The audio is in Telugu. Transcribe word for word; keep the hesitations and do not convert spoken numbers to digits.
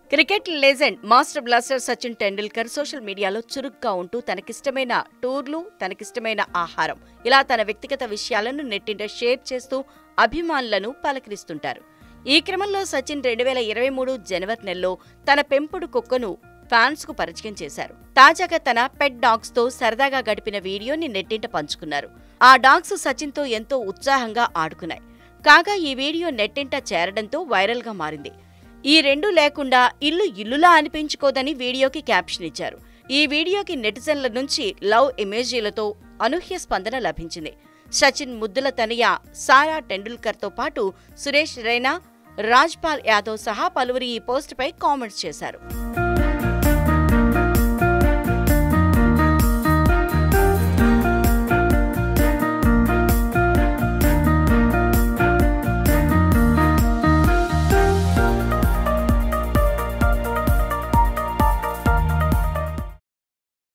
Cricket legend master blaster Sachin Tendulkar social మీడియాలో చురుగ్గా ఉంటూ తనకిష్టమైన టూర్లు, తనకిష్టమైన ఆహారం, ఇలా తన వ్యక్తిగత విషయాలను నెట్టింట షేర్ చేస్తూ అభిమానులను పలకరిస్తుంటారు. ఈ క్రమంలో సచిన్ రెండు వేల ఇరవై మూడు జనవరి నెలలో తన పెంపుడు కుక్కను ఫ్యాన్స్ కు పరిచయం చేశారు. తాజాగా తన పెట్ డాగ్స్ తో సరదాగా గడిపిన వీడియోని నెట్టింట పంచుకున్నారు. ఆ డాగ్స్ సచిన్ తో ఎంతో ఉత్సాహంగా ఆడుకున్నాయి. కాగా ఈ వీడియో నెట్టింట చేరడంతో వైరల్ గా మారింది. ఈ రెండు లేకుండా ఇల్లు ఇల్లులా అనిపించుకోదని వీడియోకి క్యాప్షన్ ఇచ్చారు. ఈ వీడియోకి నెటిజన్ల నుంచి లవ్ ఎమోజీలతో అనూహ్య స్పందన లభించింది. సచిన్ ముద్దుల తనయ సారా టెండూల్కర్ తో పాటు సురేష్ రైనా, రాజ్పాల్ యాదవ్ సహా పలువురు ఈ పోస్ట్ పై కామెంట్స్ చేశారు.